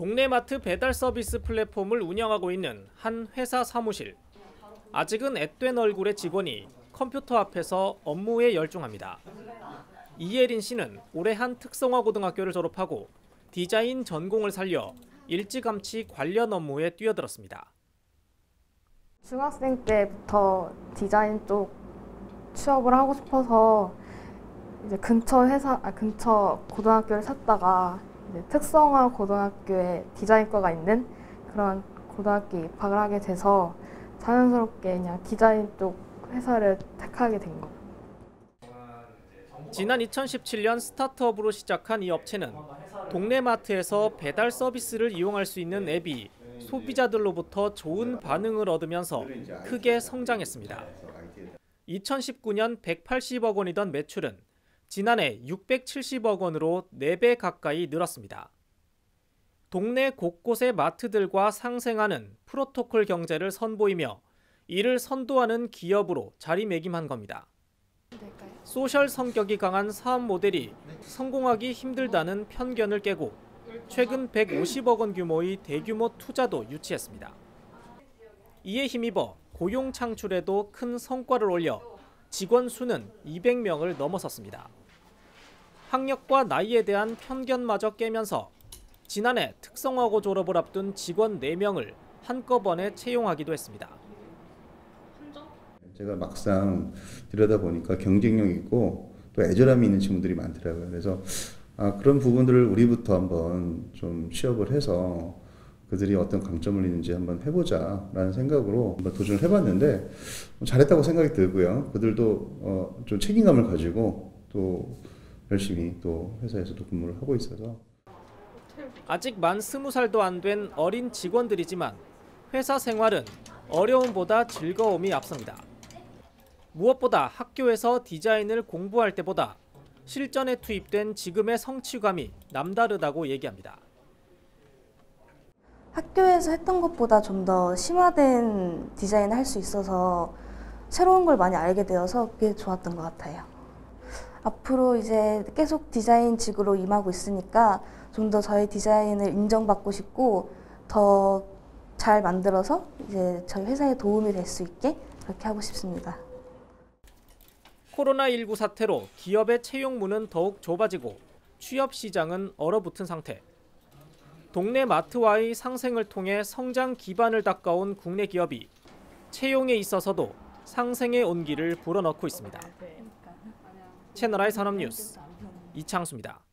동네 마트 배달 서비스 플랫폼을 운영하고 있는 한 회사 사무실. 아직은 앳된 얼굴의 직원이 컴퓨터 앞에서 업무에 열중합니다. 이예린 씨는 올해 한 특성화 고등학교를 졸업하고 디자인 전공을 살려 일찌감치 관련 업무에 뛰어들었습니다. 중학생 때부터 디자인 쪽 취업을 하고 싶어서 이제 근처 고등학교를 찾다가 이제 특성화 고등학교에 디자인과가 있는 그런 고등학교에 입학을 하게 돼서 자연스럽게 그냥 디자인 쪽 회사를 택하게 된 거예요. 지난 2017년 스타트업으로 시작한 이 업체는 동네 마트에서 배달 서비스를 이용할 수 있는 앱이 소비자들로부터 좋은 반응을 얻으면서 크게 성장했습니다. 2019년 180억 원이던 매출은 지난해 670억 원으로 4배 가까이 늘었습니다. 동네 곳곳의 마트들과 상생하는 프로토콜 경제를 선보이며 이를 선도하는 기업으로 자리매김한 겁니다. 소셜 성격이 강한 사업 모델이 성공하기 힘들다는 편견을 깨고 최근 150억 원 규모의 대규모 투자도 유치했습니다. 이에 힘입어 고용 창출에도 큰 성과를 올려 직원 수는 200명을 넘어섰습니다. 학력과 나이에 대한 편견마저 깨면서 지난해 특성화고 졸업을 앞둔 직원 4명을 한꺼번에 채용하기도 했습니다. 제가 막상 들여다보니까 경쟁력 있고 또 애절함이 있는 친구들이 많더라고요. 그래서 그런 부분들을 우리부터 한번 좀 취업을 해서 그들이 어떤 강점을 있는지 한번 해보자라는 생각으로 한번 도전을 해봤는데 잘했다고 생각이 들고요. 그들도 좀 책임감을 가지고 또 열심히 또 회사에서도 근무를 하고 있어서. 아직 만 20살도 안 된 어린 직원들이지만 회사 생활은 어려움보다 즐거움이 앞섭니다. 무엇보다 학교에서 디자인을 공부할 때보다 실전에 투입된 지금의 성취감이 남다르다고 얘기합니다. 학교에서 했던 것보다 좀 더 심화된 디자인을 할 수 있어서 새로운 걸 많이 알게 되어서 그게 좋았던 것 같아요. 앞으로 이제 계속 디자인직으로 임하고 있으니까 좀 더 저희 디자인을 인정받고 싶고 더 잘 만들어서 이제 저희 회사에 도움이 될 수 있게 그렇게 하고 싶습니다. 코로나19 사태로 기업의 채용문은 더욱 좁아지고 취업 시장은 얼어붙은 상태. 동네 마트와의 상생을 통해 성장 기반을 닦아온 국내 기업이 채용에 있어서도 상생의 온기를 불어넣고 있습니다. 채널I 산업뉴스 이창수입니다.